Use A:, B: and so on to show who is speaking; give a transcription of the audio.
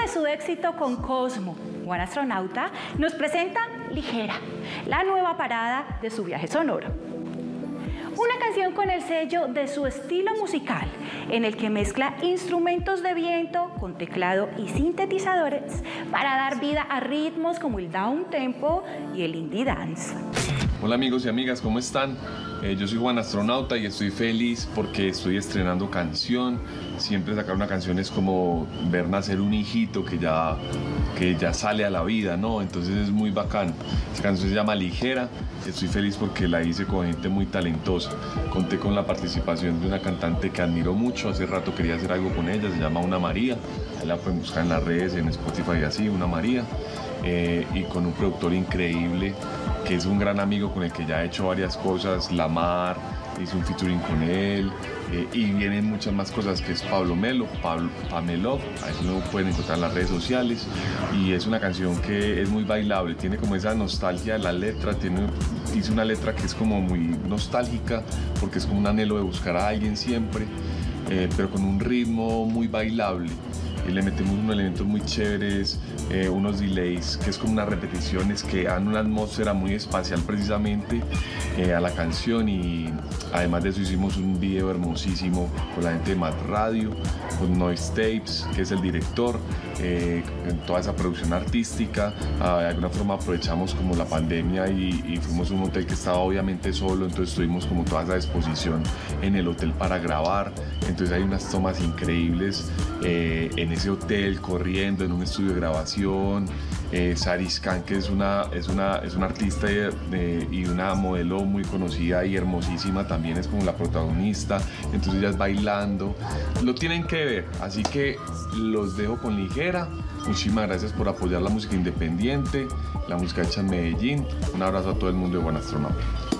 A: de su éxito con Cosmo, Juan Astronauta, nos presenta Ligera, la nueva parada de su viaje sonoro. Una canción con el sello de su estilo musical, en el que mezcla instrumentos de viento con teclado y sintetizadores para dar vida a ritmos como el down tempo y el indie dance.
B: Hola amigos y amigas, ¿cómo están? Yo soy Juan Astronauta y estoy feliz porque estoy estrenando canción. Siempre sacar una canción es como ver nacer un hijito que ya sale a la vida, ¿no? Entonces es muy bacano. Esta canción se llama Ligera. Estoy feliz porque la hice con gente muy talentosa. Conté con la participación de una cantante que admiro mucho. Hace rato quería hacer algo con ella, se llama Una María. Ahí la pueden buscar en las redes, en Spotify y así, Una María. Y con un productor increíble que es un gran amigo con el que ya he hecho varias cosas, Lamar, hice un featuring con él, y vienen muchas más cosas, que es Pablo Melo, Pamelov, ahí lo pueden encontrar en las redes sociales, y es una canción que es muy bailable, tiene como esa nostalgia de la letra, hice una letra que es como muy nostálgica, porque es como un anhelo de buscar a alguien siempre, pero con un ritmo muy bailable. Y le metemos unos elementos muy chéveres, unos delays, que es como unas repeticiones que dan una atmósfera muy espacial precisamente a la canción, y además de eso hicimos un video hermosísimo con la gente de Mad Radio, con Noise Tapes, que es el director, en toda esa producción artística. De alguna forma aprovechamos como la pandemia y fuimos a un hotel que estaba obviamente solo, entonces tuvimos como toda esa disposición en el hotel para grabar, entonces hay unas tomas increíbles en ese hotel, corriendo en un estudio de grabación. Saris Khan, que es una artista y una modelo muy conocida y hermosísima, también es como la protagonista, entonces ella es bailando, lo tienen que ver, así que los dejo con Ligera. Muchísimas gracias por apoyar la música independiente, la música hecha en Medellín. Un abrazo a todo el mundo de Juan Astronauta.